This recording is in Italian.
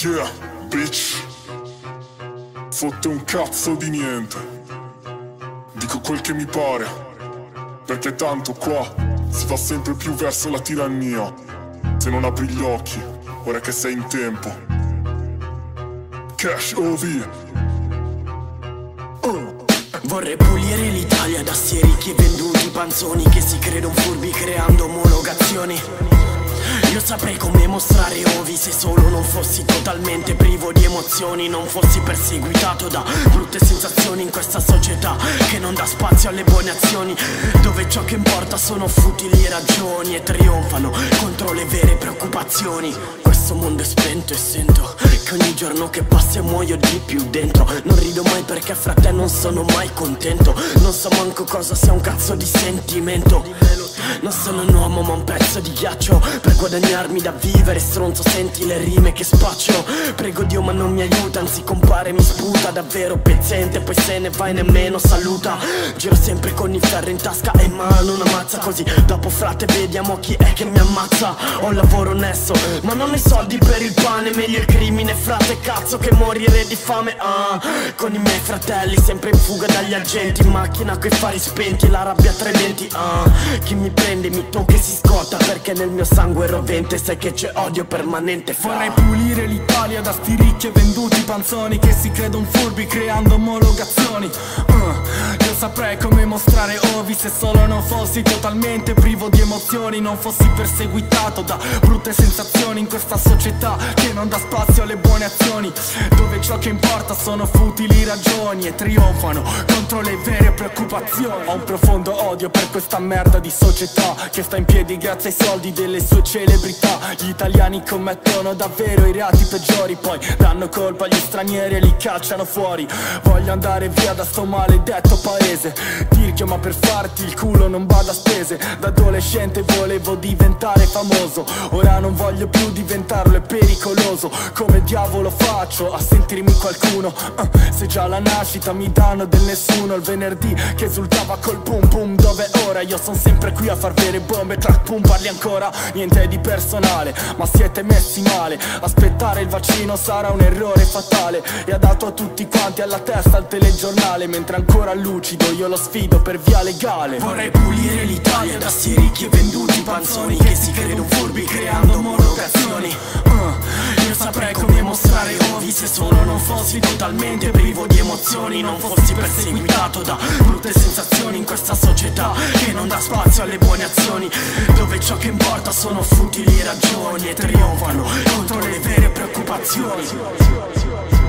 Yeah, bitch. Fotte un cazzo di niente. Dico quel che mi pare, perché tanto qua si va sempre più verso la tirannia. Se non apri gli occhi, ora che sei in tempo. Cash OV. Vorrei pulire l'Italia da sti ricchi e venduti panzoni che si credono furbi creando omologazioni. Io saprei come mostrare ovi se solo non fossi totalmente privo di emozioni, non fossi perseguitato da brutte sensazioni in questa società che non dà spazio alle buone azioni, dove ciò che importa sono futili ragioni e trionfano contro le vere preoccupazioni. Questo mondo è spento e sento che ogni giorno che passa muoio di più dentro. Non rido mai perché fra te non sono mai contento. Non so manco cosa sia un cazzo di sentimento. Non sono un uomo ma un pezzo di ghiaccio. Per guadagnarmi da vivere stronzo senti le rime che spaccio. Prego Dio ma non mi aiuta, anzi compare mi sputa. Davvero pezzente poi se ne vai nemmeno saluta. Giro sempre con il ferro in tasca e in mano una mazza, così dopo frate vediamo chi è che mi ammazza. Ho un lavoro onesto ma non ho i soldi per il pane. Meglio il crimine frate cazzo che morire di fame. Con i miei fratelli sempre in fuga dagli agenti, in macchina coi fari spenti e la rabbia a tre denti. Chi mi prende mi tocca e si scotta perché nel mio sangue è rovente. Sai che c'è odio permanente. Vorrei pulire l'Italia da sti ricchi e venduti panzoni che si credono furbi creando omologazioni. Io saprei come mostrare ovi se solo non fossi totalmente privo di emozioni, non fossi perseguitato da brutte sensazioni in questa società che non dà spazio alle buone azioni, dove ciò che importa sono futili ragioni e trionfano contro le vere preoccupazioni. Ho un profondo odio per questa merda di società che sta in piedi grazie ai soldi delle sue celebrità. Gli italiani commettono davvero i reati peggiori, poi danno colpa agli stranieri e li cacciano fuori. Voglio andare via da sto maledetto paese, tirchio ma per farti il culo non bada a spese. Da adolescente volevo diventare famoso, ora non voglio più diventarlo, è pericoloso. Come diavolo faccio a sentirmi qualcuno se già alla nascita mi danno del nessuno? Il venerdì che esultava col pum pum, dove ora io son sempre qui a far vere bombe. Track pum parli ancora, niente di personale ma siete messi male. Aspettare il vaccino sarà un errore fatale e ha dato a tutti quanti alla testa il telegiornale, mentre ancora lucido io lo sfido per via legale. Vorrei pulire l'Italia da sti ricchi e venduti panzoni che si credono furbi creando omologazioni. Io saprei come mostrare ovi se solo non fossi totalmente privo di emozioni, non fossi perseguitato da brutte sensazioni in questa società che non dà spazio alle buone azioni, dove ciò che importa sono futili ragioni e trionfano contro le vere preoccupazioni.